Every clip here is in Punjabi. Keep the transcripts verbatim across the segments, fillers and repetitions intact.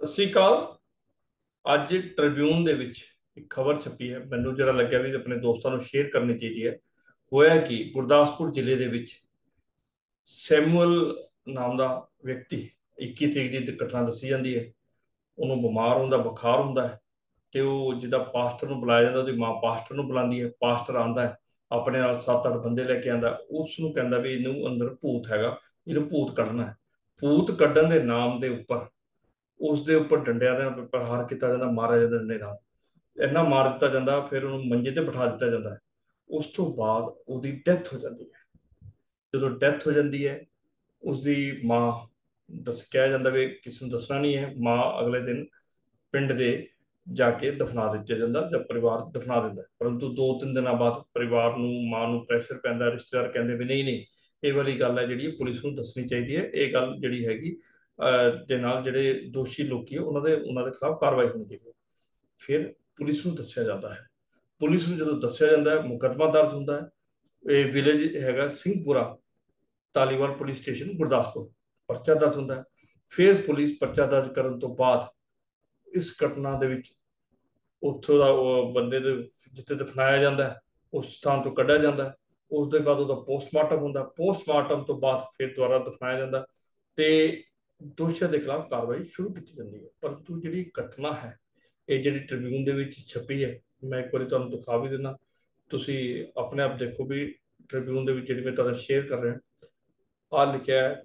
ਸਤਿ ਸ਼੍ਰੀ ਅਕਾਲ। ਅੱਜ ਟ੍ਰਿਬਿਊਨ ਦੇ ਵਿੱਚ ਇੱਕ ਖਬਰ ਛਪੀ ਹੈ, ਮੈਨੂੰ ਜਿਹੜਾ ਲੱਗਿਆ ਵੀ ਆਪਣੇ ਦੋਸਤਾਂ ਨੂੰ ਸ਼ੇਅਰ ਕਰਨੀ ਚਾਹੀਦੀ ਹੈ। ਹੋਇਆ ਕਿ ਗੁਰਦਾਸਪੁਰ ਜ਼ਿਲ੍ਹੇ ਦੇ ਵਿੱਚ ਸੈਮੂਅਲ ਨਾਮ ਦਾ ਵਿਅਕਤੀ ਇੱਕੀ ਤਰੀਕ ਦੀ ਘਟਨਾ ਦੱਸੀ ਜਾਂਦੀ ਹੈ। ਉਹਨੂੰ ਬਿਮਾਰ ਹੁੰਦਾ, ਬੁਖਾਰ ਹੁੰਦਾ ਹੈ ਤੇ ਉਹ ਜਿੱਦਾਂ ਪਾਸਟਰ ਨੂੰ ਬੁਲਾਇਆ ਜਾਂਦਾ, ਉਹਦੀ ਮਾਂ ਪਾਸਟਰ ਨੂੰ ਬੁਲਾਉਂਦੀ ਹੈ। ਪਾਸਟਰ ਆਉਂਦਾ ਹੈ, ਆਪਣੇ ਨਾਲ ਸੱਤ ਅੱਠ ਬੰਦੇ ਲੈ ਕੇ ਆਉਂਦਾ, ਉਸ ਨੂੰ ਕਹਿੰਦਾ ਵੀ ਇਹਨੂੰ ਅੰਦਰ ਭੂਤ ਹੈਗਾ, ਇਹਨੂੰ ਭੂਤ ਕੱਢਣਾ ਹੈ। ਭੂਤ ਕੱਢਣ ਦੇ ਨਾਮ ਦੇ ਉੱਪਰ ਉਸ ਦੇ ਉੱਪਰ ਡੰਡਿਆਂ ਦੇ ਪ੍ਰਹਾਰ ਕੀਤਾ ਜਾਂਦਾ, ਮਾਰਿਆ ਜਾਂਦਾ ਡੰਡੇ ਨਾਲ, ਇੰਨਾ ਮਾਰ ਦਿੱਤਾ ਜਾਂਦਾ, ਫਿਰ ਉਹਨੂੰ ਮੰਜੇ ਤੇ ਬਿਠਾ ਦਿੱਤਾ ਜਾਂਦਾ ਹੈ। ਉਸ ਤੋਂ ਬਾਅਦ ਉਹਦੀ ਡੈਥ ਹੋ ਜਾਂਦੀ ਹੈ। ਜਦੋਂ ਡੈਥ ਹੋ ਜਾਂਦੀ ਹੈ, ਉਸਦੀ ਮਾਂ ਦੱਸ ਕਿਹਾ ਜਾਂਦਾ ਵੀ ਕਿਸੇ ਨੂੰ ਦੱਸਣਾ ਨਹੀਂ ਹੈ। ਮਾਂ ਅਗਲੇ ਦਿਨ ਪਿੰਡ ਦੇ ਜਾ ਕੇ ਦਫਨਾ ਦਿੱਤਾ ਜਾਂਦਾ ਜਾਂ ਪਰਿਵਾਰ ਦਫਨਾ ਦਿੰਦਾ, ਪਰੰਤੂ ਦੋ ਤਿੰਨ ਦਿਨਾਂ ਬਾਅਦ ਪਰਿਵਾਰ ਨੂੰ, ਮਾਂ ਨੂੰ ਪ੍ਰੈਸ਼ਰ ਪੈਂਦਾ, ਰਿਸ਼ਤੇਦਾਰ ਕਹਿੰਦੇ ਵੀ ਨਹੀਂ ਨਹੀਂ ਇਹ ਵਾਲੀ ਗੱਲ ਹੈ ਜਿਹੜੀ ਪੁਲਿਸ ਨੂੰ ਦੱਸਣੀ ਚਾਹੀਦੀ ਹੈ, ਇਹ ਗੱਲ ਜਿਹੜੀ ਹੈਗੀ ਦੇ ਨਾਲ ਜਿਹੜੇ ਦੋਸ਼ੀ ਲੋਕੀ ਆ ਉਹਨਾਂ ਦੇ ਉਹਨਾਂ ਦੇ ਖਿਲਾਫ ਕਾਰਵਾਈ ਹੋਣੀ ਚਾਹੀਦੀ ਹੈ। ਫਿਰ ਪੁਲਿਸ ਨੂੰ ਦੱਸਿਆ ਜਾਂਦਾ ਹੈ। ਪੁਲਿਸ ਨੂੰ ਜਦੋਂ ਦੱਸਿਆ ਜਾਂਦਾ ਹੈ, ਮੁਕੱਦਮਾ ਦਰਜ ਹੁੰਦਾ ਹੈ। ਇਹ ਵਿਲੇਜ ਹੈਗਾ ਸਿੰਘਪੁਰਾ, ਧਾਲੀਵਾਲ ਪੁਲਿਸ ਸਟੇਸ਼ਨ ਗੁਰਦਾਸਪੁਰ, ਪਰਚਾ ਦਰਜ ਹੁੰਦਾ ਹੈ। ਫਿਰ ਪੁਲਿਸ ਪਰਚਾ ਦਰਜ ਕਰਨ ਤੋਂ ਬਾਅਦ ਇਸ ਘਟਨਾ ਦੇ ਵਿੱਚ ਉੱਥੋਂ ਦਾ ਉਹ ਬੰਦੇ ਦੇ ਜਿੱਥੇ ਦਫਨਾਇਆ ਜਾਂਦਾ ਹੈ ਉਸ ਸਥਾਨ ਤੋਂ ਕੱਢਿਆ ਜਾਂਦਾ ਹੈ। ਉਸ ਦੇ ਬਾਅਦ ਉਹਦਾ ਪੋਸਟਮਾਰਟਮ ਹੁੰਦਾ, ਪੋਸਟਮਾਰਟਮ ਤੋਂ ਬਾਅਦ ਫਿਰ ਦੁਬਾਰਾ ਦਫਨਾਇਆ ਜਾਂਦਾ ਤੇ ਦੋਸ਼ੀਆਂ ਦੇ ਖਿਲਾਫ ਕਾਰਵਾਈ ਸ਼ੁਰੂ ਕੀਤੀ ਜਾਂਦੀ ਹੈ। ਪਰੰਤੂ ਜਿਹੜੀ ਘਟਨਾ ਹੈ, ਇਹ ਜਿਹੜੀ ਟ੍ਰਿਬਿਊਨ ਦੇ ਵਿੱਚ ਛਪੀ ਹੈ, ਮੈਂ ਇੱਕ ਵਾਰੀ ਤੁਹਾਨੂੰ ਦਿਖਾ ਵੀ ਦਿੰਦਾ, ਤੁਸੀਂ ਆਪਣੇ ਆਪ ਦੇਖੋ ਵੀ ਟ੍ਰਿਬਿਊਨ ਦੇ ਵਿੱਚ ਜਿਹੜੀ ਮੈਂ ਤੁਹਾਨੂੰ ਸ਼ੇਅਰ ਕਰ ਰਿਹਾ, ਆਹ ਲਿਖਿਆ ਹੈ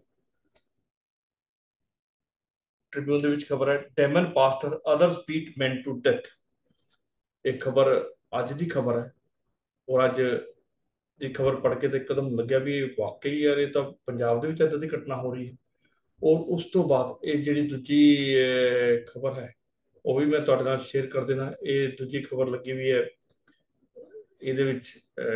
ਟ੍ਰਿਬਿਊਨ ਦੇ ਵਿੱਚ ਖਬਰ ਹੈ, demon pastor others beat man to death. ਇਹ ਖਬਰ ਅੱਜ ਦੀ ਖਬਰ ਹੈ ਔਰ ਅੱਜ ਦੀ ਖਬਰ ਪੜ੍ਹ ਕੇ ਤਾਂ ਇੱਕਦਮ ਲੱਗਿਆ ਵੀ ਵਾਕਈ ਯਾਰ ਇਹ ਤਾਂ ਪੰਜਾਬ ਦੇ ਵਿੱਚ ਏਦਾਂ ਦੀ ਘਟਨਾ ਹੋ ਰਹੀ ਹੈ। ਔਰ ਉਸ ਤੋਂ ਬਾਅਦ ਇਹ ਜਿਹੜੀ ਦੂਜੀ ਖਬਰ ਹੈ ਉਹ ਵੀ ਮੈਂ ਤੁਹਾਡੇ ਨਾਲ ਸ਼ੇਅਰ ਕਰ ਦੇਣਾ। ਇਹ ਦੂਜੀ ਖਬਰ ਲੱਗੀ ਵੀ ਹੈ ਇਹਦੇ ਵਿੱਚ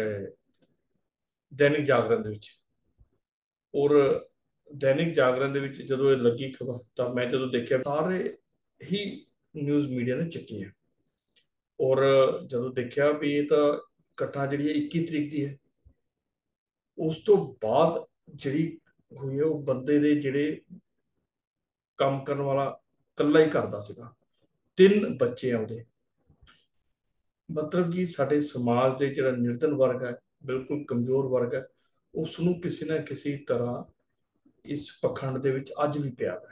ਦੈਨਿਕ ਜਾਗਰਣ ਦੇ ਵਿੱਚ, ਔਰ ਦੈਨਿਕ ਜਾਗਰਣ ਦੇ ਵਿੱਚ ਜਦੋਂ ਇਹ ਲੱਗੀ ਖਬਰ ਤਾਂ ਮੈਂ ਜਦੋਂ ਦੇਖਿਆ ਸਾਰੇ ਹੀ ਨਿਊਜ਼ ਮੀਡੀਆ ਨੇ ਚੱਕੀ ਹੈ। ਔਰ ਜਦੋਂ ਦੇਖਿਆ ਵੀ ਇਹ ਤਾਂ ਘਟਨਾ ਜਿਹੜੀ ਹੈ ਇੱਕੀ ਤਰੀਕ ਦੀ ਹੈ, ਉਸ ਤੋਂ ਬਾਅਦ ਜਿਹੜੀ ਹੋਈ ਹੈ ਉਹ ਬੰਦੇ ਦੇ ਜਿਹੜੇ ਕੰਮ ਕਰਨ ਵਾਲਾ ਇਕੱਲਾ ਹੀ ਕਰਦਾ ਸੀਗਾ, ਤਿੰਨ ਬੱਚੇ ਆ ਉਹਦੇ। ਮਤਲਬ ਕਿ ਸਾਡੇ ਸਮਾਜ ਦੇ ਜਿਹੜਾ ਨਿਰਧਨ ਵਰਗ ਹੈ, ਬਿਲਕੁਲ ਕਮਜ਼ੋਰ ਵਰਗ ਹੈ, ਉਸ ਨੂੰ ਕਿਸੇ ਨਾ ਕਿਸੇ ਤਰ੍ਹਾਂ ਇਸ ਪਖੰਡ ਦੇ ਵਿੱਚ ਅੱਜ ਵੀ ਪਿਆ ਹੈ,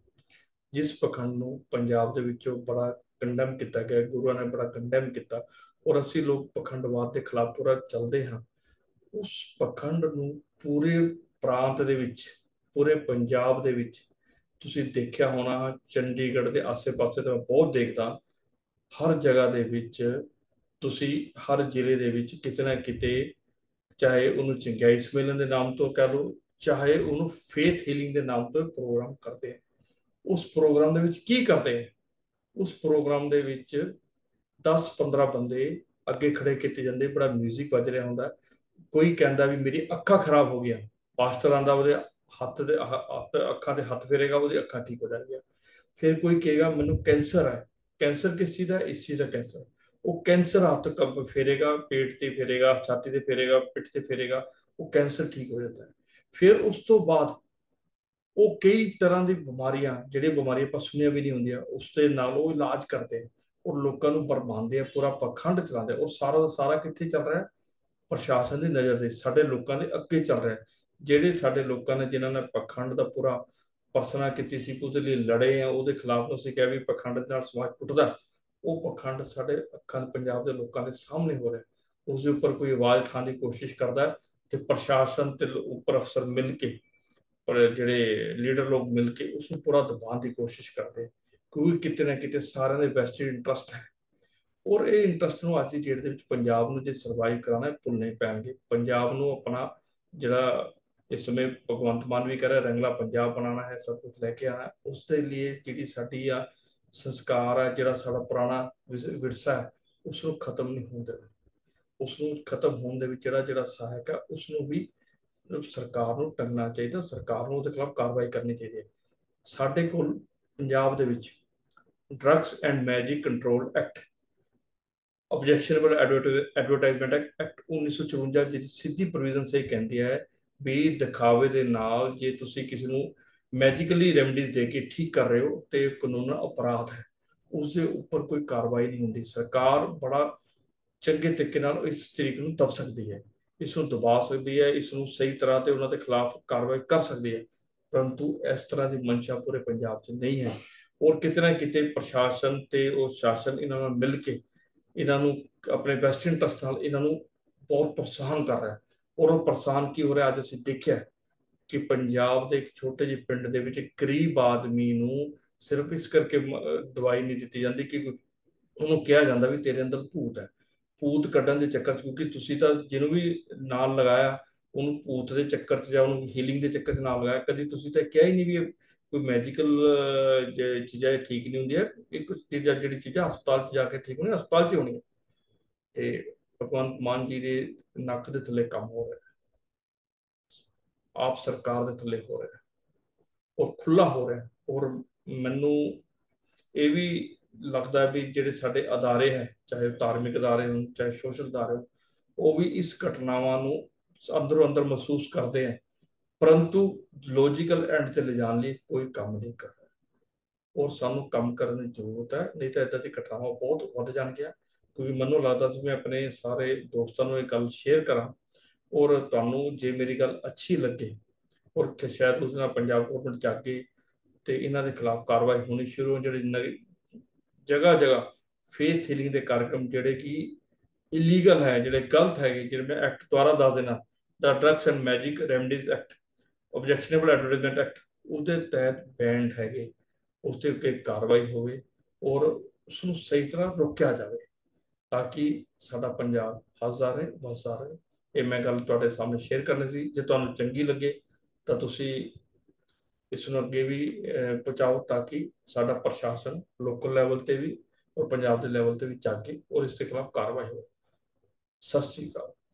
ਜਿਸ ਪਖੰਡ ਨੂੰ ਪੰਜਾਬ ਦੇ ਵਿੱਚੋਂ ਬੜਾ ਕੰਡੈਮ ਕੀਤਾ ਗਿਆ, ਗੁਰੂਆਂ ਨੇ ਬੜਾ ਕੰਡੈਮ ਕੀਤਾ ਔਰ ਅਸੀਂ ਲੋਕ ਪਖੰਡਵਾਦ ਦੇ ਖਿਲਾਫ ਪੂਰਾ ਚੱਲਦੇ ਹਾਂ। ਉਸ ਪਖੰਡ ਨੂੰ ਪੂਰੇ ਪ੍ਰਾਂਤ ਦੇ ਵਿੱਚ, ਪੂਰੇ ਪੰਜਾਬ ਦੇ ਵਿੱਚ ਤੁਸੀਂ ਦੇਖਿਆ ਹੋਣਾ, ਚੰਡੀਗੜ੍ਹ ਦੇ ਆਸੇ-ਪਾਸੇ ਤਾਂ ਮੈਂ ਬਹੁਤ ਦੇਖਦਾ, ਹਰ ਜਗ੍ਹਾ ਦੇ ਵਿੱਚ ਤੁਸੀਂ ਹਰ ਜ਼ਿਲ੍ਹੇ ਦੇ ਵਿੱਚ ਕਿਤੇ ਨਾ ਕਿਤੇ, ਚਾਹੇ ਉਹਨੂੰ ਚੰਗਿਆਈ ਸੰਮੇਲਨ ਦੇ ਨਾਮ ਤੋਂ ਕਹਿ ਲਓ, ਚਾਹੇ ਉਹਨੂੰ ਫੇਥ ਹੀਲਿੰਗ ਦੇ ਨਾਮ ਤੋਂ ਪ੍ਰੋਗਰਾਮ ਕਰਦੇ ਆ। ਉਸ ਪ੍ਰੋਗਰਾਮ ਦੇ ਵਿੱਚ ਕੀ ਕਰਦੇ ਆ? ਉਸ ਪ੍ਰੋਗਰਾਮ ਦੇ ਵਿੱਚ ਦਸ ਪੰਦਰਾਂ ਬੰਦੇ ਅੱਗੇ ਖੜੇ ਕੀਤੇ ਜਾਂਦੇ, ਬੜਾ ਮਿਊਜ਼ਿਕ ਵੱਜ ਰਿਹਾ ਹੁੰਦਾ, ਕੋਈ ਕਹਿੰਦਾ ਵੀ ਮੇਰੀ ਅੱਖਾਂ ਖਰਾਬ ਹੋ ਗਈਆਂ, ਪਾਸਟਰ ਆਂਦਾ ਉਹਦੇ ਹੱਥ ਦੇ ਹੱਥ ਅੱਖਾਂ ਦੇ ਹੱਥ ਫੇਰੇਗਾ, ਉਹਦੀ ਅੱਖਾਂ ਠੀਕ ਹੋ ਜਾਣਗੀਆਂ। ਫਿਰ ਕੋਈ ਕਹੇਗਾ ਮੈਨੂੰ ਕੈਂਸਰ ਹੈ, ਕੈਂਸਰ ਕਿਸ ਚੀਜ਼ ਦਾ? ਇਸ ਚੀਜ਼ ਦਾ ਕੈਂਸਰ। ਉਹ ਕੈਂਸਰ ਹੱਥ ਕਬ ਫੇਰੇਗਾ, ਪੇਟ ਤੇ ਫੇਰੇਗਾ, ਛਾਤੀ ਤੇ ਫੇਰੇਗਾ, ਪਿੱਠ ਤੇ ਫੇਰੇਗਾ, ਉਹ ਕੈਂਸਰ ਠੀਕ ਹੋ ਜਾਂਦਾ ਹੈ। ਫਿਰ ਉਸ ਤੋਂ ਬਾਅਦ ਉਹ ਕਈ ਤਰ੍ਹਾਂ ਦੀ ਬਿਮਾਰੀਆਂ, ਜਿਹੜੀਆਂ ਬਿਮਾਰੀਆਂ ਆਪਾਂ ਸੁਣੀਆਂ ਵੀ ਨਹੀਂ ਹੁੰਦੀਆਂ, ਉਸ ਦੇ ਨਾਲ ਉਹ ਇਲਾਜ ਕਰਦੇ ਆ ਔਰ ਲੋਕਾਂ ਨੂੰ ਬਰਬਾਉਂਦੇ ਆ, ਪੂਰਾ ਪਖੰਡ ਚਲਾਉਂਦੇ ਆ। ਔਰ ਸਾਰਾ ਦਾ ਸਾਰਾ ਕਿੱਥੇ ਚੱਲ ਰਿਹਾ? ਪ੍ਰਸ਼ਾਸਨ ਦੀ ਨਜ਼ਰ ਦੇ, ਸਾਡੇ ਲੋਕਾਂ ਦੇ ਅੱਗੇ ਚੱਲ ਰਿਹਾ। ਜਿਹੜੇ ਸਾਡੇ ਲੋਕਾਂ ਨੇ, ਜਿਨ੍ਹਾਂ ਨੇ ਪਖੰਡ ਦਾ ਪੂਰਾ ਪਰਸਨਾ ਕੀਤੀ ਸੀ, ਉਹਦੇ ਲਈ ਲੜੇ ਆ, ਉਹਦੇ ਖਿਲਾਫ ਅਸੀਂ ਕਿਹਾ ਵੀ ਪਖੰਡ ਦੇ ਨਾਲ ਸਮਾਜ ਟੁੱਟਦਾ, ਉਹ ਪਖੰਡ ਸਾਡੇ ਅੱਖਾਂ ਪੰਜਾਬ ਦੇ ਲੋਕਾਂ ਦੇ ਸਾਹਮਣੇ ਹੋ ਰਿਹਾ। ਉਸ ਦੇ ਉੱਪਰ ਕੋਈ ਆਵਾਜ਼ ਉਠਾਉਣ ਦੀ ਕੋਸ਼ਿਸ਼ ਕਰਦਾ ਤੇ ਪ੍ਰਸ਼ਾਸਨ ਤੇ ਉੱਪਰ ਅਫਸਰ ਮਿਲ ਕੇ, ਪਰ ਜਿਹੜੇ ਲੀਡਰ ਲੋਕ ਮਿਲ ਕੇ ਉਸ ਨੂੰ ਪੂਰਾ ਦਬਾਉਣ ਦੀ ਕੋਸ਼ਿਸ਼ ਕਰਦੇ, ਕਿਉਂਕਿ ਕਿਤੇ ਨਾ ਕਿਤੇ ਸਾਰਿਆਂ ਦੇ ਵੈਸਟਡ ਇੰਟਰਸਟ ਹੈ। ਔਰ ਇਹ ਇੰਟਰਸਟ ਨੂੰ ਅੱਜ ਦੀ ਡੇਟ ਦੇ ਵਿੱਚ ਪੰਜਾਬ ਨੂੰ ਜੇ ਸਰਵਾਈਵ ਕਰਾਉਣਾ, ਭੁੱਲਣੇ ਪੈਣਗੇ। ਪੰਜਾਬ ਨੂੰ ਆਪਣਾ ਜਿਹੜਾ ਇਸ ਸਮੇਂ ਭਗਵੰਤ ਮਾਨ ਵੀ ਕਹਿ ਰਿਹਾ ਰੰਗਲਾ ਪੰਜਾਬ ਬਣਾਉਣਾ ਹੈ, ਸਭ ਕੁਝ ਲੈ ਕੇ ਆਉਣਾ, ਉਸ ਦੇ ਲਈ ਜਿਹੜੀ ਸਾਡੀ ਆ ਸੰਸਕਾਰ ਹੈ, ਜਿਹੜਾ ਸਾਡਾ ਪੁਰਾਣਾ ਵਿਰਸਾ ਹੈ, ਉਸ ਨੂੰ ਖਤਮ ਨਹੀਂ ਹੋਣ ਦੇਣਾ। ਉਸ ਨੂੰ ਖਤਮ ਹੋਣ ਦੇ ਵਿੱਚ ਜਿਹੜਾ ਜਿਹੜਾ ਸਹਾਇਕ ਹੈ, ਉਸ ਨੂੰ ਵੀ ਸਰਕਾਰ ਨੂੰ ਟੰਗਣਾ ਚਾਹੀਦਾ, ਸਰਕਾਰ ਨੂੰ ਉਹਦੇ ਖਿਲਾਫ ਕਾਰਵਾਈ ਕਰਨੀ ਚਾਹੀਦੀ ਹੈ। ਸਾਡੇ ਕੋਲ ਪੰਜਾਬ ਦੇ ਵਿੱਚ drugs and magic control act, objectionable advertisement act ਉੱਨੀ ਸੌ ਚੁਰੰਜਾ, ਜਿਹੜੀ ਸਿੱਧੀ ਪ੍ਰੋਵੀਜ਼ਨ ਸਹੀ ਕਹਿੰਦੀ ਹੈ ਵੀ ਦਿਖਾਵੇ ਦੇ ਨਾਲ ਜੇ ਤੁਸੀਂ ਕਿਸੇ ਨੂੰ ਮੈਜੀਕਲੀ ਰੈਮਡੀਜ਼ ਦੇ ਕੇ ਠੀਕ ਕਰ ਰਹੇ ਹੋ ਤੇ ਕਾਨੂੰਨ ਅਪਰਾਧ ਹੈ, ਉਸ ਦੇ ਉੱਪਰ ਕੋਈ ਕਾਰਵਾਈ ਨਹੀਂ ਹੁੰਦੀ। ਸਰਕਾਰ ਬੜਾ ਚੰਗੇ ਤਰੀਕੇ ਨਾਲ ਇਸ ਤਰੀਕ ਨੂੰ ਦਬ ਸਕਦੀ ਹੈ, ਇਸ ਨੂੰ ਦਬਾ ਸਕਦੀ ਹੈ, ਇਸ ਨੂੰ ਸਹੀ ਤਰ੍ਹਾਂ ਤੇ ਉਹਨਾਂ ਦੇ ਖਿਲਾਫ ਕਾਰਵਾਈ ਕਰ ਸਕਦੀ ਹੈ, ਪਰੰਤੂ ਇਸ ਤਰ੍ਹਾਂ ਦੀ ਮਨਸ਼ਾ ਪੂਰੇ ਪੰਜਾਬ 'ਚ ਨਹੀਂ ਹੈ। ਔਰ ਕਿਤੇ ਨਾ ਕਿਤੇ ਪ੍ਰਸ਼ਾਸਨ ਤੇ ਉਹ ਸ਼ਾਸਨ ਇਹਨਾਂ ਨਾਲ ਮਿਲ ਕੇ ਇਹਨਾਂ ਨੂੰ ਆਪਣੇ ਬੈਸਟ ਇੰਟਰਸਟ ਨਾਲ ਇਹਨਾਂ ਨੂੰ ਬਹੁਤ ਪ੍ਰੋਤਸਾਹਨ ਕਰ ਰਿਹਾ। ਔਰ ਉਹ ਪ੍ਰੋਤਸਾਹਨ ਕੀ ਹੋ ਰਿਹਾ, ਅੱਜ ਅਸੀਂ ਦੇਖਿਆ ਕਿ ਪੰਜਾਬ ਦੇ ਇੱਕ ਛੋਟੇ ਜਿਹੇ ਪਿੰਡ ਦੇ ਵਿੱਚ ਗਰੀਬ ਆਦਮੀ ਨੂੰ ਸਿਰਫ ਇਸ ਕਰਕੇ ਦਵਾਈ ਨਹੀਂ ਦਿੱਤੀ ਜਾਂਦੀ ਕਿ ਉਹਨੂੰ ਕਿਹਾ ਜਾਂਦਾ ਵੀ ਤੇਰੇ ਅੰਦਰ ਭੂਤ ਹੈ। ਭੂਤ ਕੱਢਣ ਦੇ ਚੱਕਰ 'ਚ, ਕਿਉਂਕਿ ਤੁਸੀਂ ਤਾਂ ਜਿਹਨੂੰ ਵੀ ਨਾਲ ਲਗਾਇਆ ਉਹਨੂੰ ਭੂਤ ਦੇ ਚੱਕਰ 'ਚ ਜਾਂ ਉਹਨੂੰ ਹੀਲਿੰਗ ਦੇ ਚੱਕਰ 'ਚ ਨਾਲ ਲਗਾਇਆ, ਕਦੀ ਤੁਸੀਂ ਤਾਂ ਕਿਹਾ ਹੀ ਨਹੀਂ ਵੀ ਕੋਈ ਮੈਜੀਕਲ ਚੀਜ਼ਾਂ ਠੀਕ ਨਹੀਂ ਹੁੰਦੀਆਂ। ਇੱਕ ਚੀਜ਼ਾਂ ਜਿਹੜੀ ਚੀਜ਼ਾਂ ਹਸਪਤਾਲ 'ਚ ਜਾ ਕੇ ਠੀਕ ਹੋਣੀ, ਹਸਪਤਾਲ 'ਚ ਹੋਣੀ। ਤੇ ਭਗਵੰਤ ਮਾਨ ਜੀ ਦੇ ਨੱਕ ਦੇ ਥੱਲੇ ਕੰਮ ਹੋ ਰਿਹਾ, ਆਪ ਸਰਕਾਰ ਦੇ ਥੱਲੇ ਹੋ ਰਿਹਾ ਔਰ ਖੁੱਲਾ ਹੋ ਰਿਹਾ। ਔਰ ਮੈਨੂੰ ਇਹ ਵੀ ਲੱਗਦਾ ਵੀ ਜਿਹੜੇ ਸਾਡੇ ਅਦਾਰੇ ਹੈ, ਚਾਹੇ ਧਾਰਮਿਕ ਅਦਾਰੇ ਹੋਣ ਚਾਹੇ ਸੋਸ਼ਲ ਅਦਾਰੇ ਹੋਣ, ਉਹ ਵੀ ਇਸ ਘਟਨਾਵਾਂ ਨੂੰ ਅੰਦਰੋਂ ਅੰਦਰ ਮਹਿਸੂਸ ਕਰਦੇ ਹੈ, ਪਰੰਤੂ ਲੌਜੀਕਲ ਐਂਡ ਤੇ ਲਿਜਾਣ ਲਈ ਕੋਈ ਕੰਮ ਨਹੀਂ ਕਰ ਰਿਹਾ। ਔਰ ਸਾਨੂੰ ਕੰਮ ਕਰਨ ਦੀ ਜ਼ਰੂਰਤ ਹੈ, ਨਹੀਂ ਤਾਂ ਇੱਦਾਂ ਦੀ ਘਟਨਾਵਾਂ ਬਹੁਤ ਵੱਧ ਜਾਣਗੀਆਂ। ਕਿਉਂਕਿ ਮੈਨੂੰ ਲੱਗਦਾ ਸੀ ਮੈਂ ਆਪਣੇ ਸਾਰੇ ਦੋਸਤਾਂ ਨੂੰ ਇਹ ਗੱਲ ਸ਼ੇਅਰ ਕਰਾਂ, ਔਰ ਤੁਹਾਨੂੰ ਜੇ ਮੇਰੀ ਗੱਲ ਅੱਛੀ ਲੱਗੇ ਔਰ ਸ਼ਾਇਦ ਉਸ ਨਾਲ ਪੰਜਾਬ ਗੌਰਮੈਂਟ ਜਾਗੇ ਤੇ ਇਹਨਾਂ ਦੇ ਖਿਲਾਫ ਕਾਰਵਾਈ ਹੋਣੀ ਸ਼ੁਰੂ ਹੋ। ਜਿਹੜੇ ਜਗ੍ਹਾ ਜਗ੍ਹਾ ਫੇਥ ਹੀਲਿੰਗ ਦੇ ਕਾਰਜਕ੍ਰਮ ਜਿਹੜੇ ਕਿ ਇਲੀਗਲ ਹੈ, ਜਿਹੜੇ ਗਲਤ ਹੈਗੇ, ਜਿਹੜੇ ਮੈਂ ਐਕਟ ਦੁਆਰਾ ਦੱਸ ਦੇਣਾ, ਦਾ drugs and magic remedies act, objectionable advertisement act, ਉਹਦੇ ਤਹਿਤ ਬੈਂਡ ਹੈਗੇ, ਉਸ ਤੇ ਉੱਤੇ ਕਾਰਵਾਈ ਹੋਵੇ ਔਰ ਉਸ ਨੂੰ ਸਹੀ ਤਰ੍ਹਾਂ ਰੋਕਿਆ ਜਾਵੇ ਤਾਂ ਕਿ ਸਾਡਾ ਪੰਜਾਬ ਹੱਸਦਾ ਰਹੇ ਵਸਦਾ ਰਹੇ। ਇਹ ਮੈਂ ਗੱਲ ਤੁਹਾਡੇ ਸਾਹਮਣੇ ਸ਼ੇਅਰ ਕਰਨੀ ਸੀ। ਜੇ ਤੁਹਾਨੂੰ ਚੰਗੀ ਲੱਗੇ ਤਾਂ ਤੁਸੀਂ ਇਸ ਨੂੰ ਅੱਗੇ ਵੀ ਪਹੁੰਚਾਓ ਤਾਂ ਕਿ ਸਾਡਾ ਪ੍ਰਸ਼ਾਸਨ ਲੋਕਲ ਲੈਵਲ ਤੇ ਵੀ ਔਰ ਪੰਜਾਬ ਦੇ ਲੈਵਲ ਤੇ ਵੀ ਜਾਗੇ ਔਰ ਇਸ ਦੇ ਖਿਲਾਫ ਕਾਰਵਾਈ ਹੋਵੇ। ਸਤਿ ਸ੍ਰੀ ਅਕਾਲ।